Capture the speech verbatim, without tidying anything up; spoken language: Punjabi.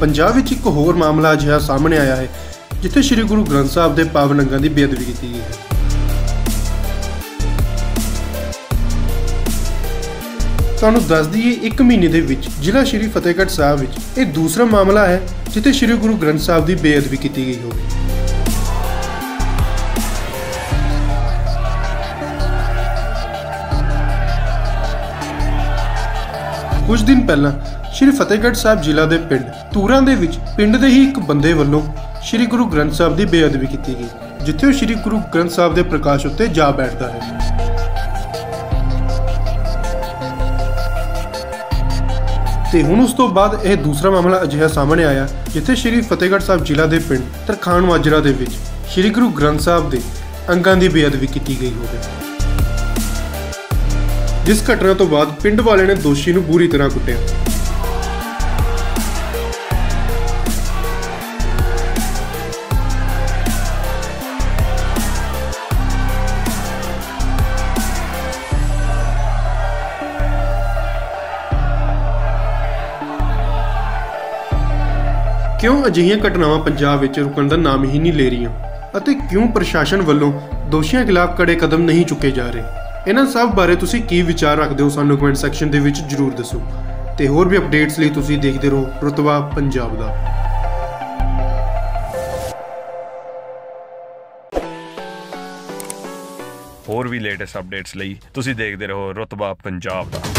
ਪੰਜਾਬ ਵਿੱਚ ਇੱਕ ਹੋਰ ਮਾਮਲਾ ਅਜਿਹਾ ਸਾਹਮਣੇ ਆਇਆ ਹੈ ਜਿੱਥੇ ਸ੍ਰੀ ਗੁਰੂ ਗ੍ਰੰਥ ਸਾਹਿਬ ਦੇ ਪਾਵਨ ਅੰਗਾਂ ਦੀ ਬੇਅਦਬੀ ਕੀਤੀ ਗਈ ਹੈ। ਤੁਹਾਨੂੰ ਦੱਸ ਦਈਏ ਇੱਕ ਮਹੀਨੇ ਦੇ ਵਿੱਚ ਜ਼ਿਲ੍ਹਾ ਸ੍ਰੀ ਫਤਿਹਗੜ੍ਹ ਸਾਹਿਬ ਵਿੱਚ ਇਹ ਦੂਸਰਾ ਮਾਮਲਾ ਹੈ ਜਿੱਥੇ ਸ੍ਰੀ ਗੁਰੂ ਗ੍ਰੰਥ ਸਾਹਿਬ ਦੀ ਬੇਅਦਬੀ ਕੀਤੀ ਗਈ ਹੋਵੇ। ਕੁਝ ਦਿਨ ਪਹਿਲਾਂ ਸ੍ਰੀ ਫਤਿਹਗੜ੍ਹ ਸਾਹਿਬ ਜ਼ਿਲ੍ਹਾ ਦੇ ਪਿੰਡ ਤੂਰਾਂ ਦੇ ਵਿੱਚ ਪਿੰਡ ਦੇ ਹੀ ਇੱਕ ਬੰਦੇ ਵੱਲੋਂ ਸ੍ਰੀ ਗੁਰੂ ਗ੍ਰੰਥ ਸਾਹਿਬ ਦੀ ਬੇਅਦਬੀ ਕੀਤੀ ਗਈ, ਜਿੱਥੇ ਉਹ ਸ੍ਰੀ ਗੁਰੂ ਗ੍ਰੰਥ ਸਾਹਿਬ ਦੇ ਪ੍ਰਕਾਸ਼ ਉੱਤੇ ਜਾ ਬੈਠਦਾ ਹੈ। ਤੇ ਹੁਣ ਉਸ ਤੋਂ ਬਾਅਦ ਇਹ ਦੂਸਰਾ ਮਾਮਲਾ ਅਜਿਹਾ ਸਾਹਮਣੇ ਆਇਆ ਜਿੱਥੇ ਸ੍ਰੀ ਫਤਿਹਗੜ੍ਹ ਸਾਹਿਬ ਜ਼ਿਲ੍ਹਾ ਦੇ ਪਿੰਡ ਤਰਖਾਣ ਮਾਜਰਾ ਦੇ ਵਿੱਚ ਸ੍ਰੀ ਗੁਰੂ ਗ੍ਰੰਥ ਸਾਹਿਬ ਦੇ ਅੰਗਾਂ ਦੀ ਬੇਅਦਬੀ ਕੀਤੀ ਗਈ ਹੋਵੇ। ਜਿਸ ਘਟਨਾ ਤੋਂ ਬਾਅਦ ਪਿੰਡ ਵਾਲਿਆਂ ਨੇ ਦੋਸ਼ੀ ਨੂੰ ਬੁਰੀ ਤਰ੍ਹਾਂ ਕੁੱਟਿਆ। ਕਿਉਂ ਅਜਿਹੀਆਂ ਘਟਨਾਵਾਂ ਪੰਜਾਬ ਵਿੱਚ ਰੁਕਣ ਦਾ ਨਾਮ ਹੀ ਨਹੀਂ ਲੈ ਰਹੀਆਂ ਅਤੇ ਕਿਉਂ ਪ੍ਰਸ਼ਾਸਨ ਵੱਲੋਂ ਦੋਸ਼ੀਆਂ ਖਿਲਾਫ ਕੜੇ ਕਦਮ ਨਹੀਂ ਚੁੱਕੇ ਜਾ ਰਹੇ? ਇਹਨਾਂ ਸਭ ਬਾਰੇ ਤੁਸੀਂ ਕੀ ਵਿਚਾਰ ਰੱਖਦੇ ਹੋ ਸਾਨੂੰ ਕਮੈਂਟ ਸੈਕਸ਼ਨ ਦੇ ਵਿੱਚ ਜ਼ਰੂਰ ਦੱਸੋ। ਤੇ ਹੋਰ ਵੀ ਅਪਡੇਟਸ ਲਈ ਤੁਸੀਂ ਦੇਖਦੇ ਰਹੋ ਰੁਤਬਾ ਪੰਜਾਬ ਦਾ। ਹੋਰ ਵੀ ਲੇਟੈਸਟ ਅਪਡੇਟਸ ਲਈ ਤੁਸੀਂ ਦੇਖਦੇ ਰਹੋ ਰੁਤਬਾ ਪੰਜਾਬ ਦਾ।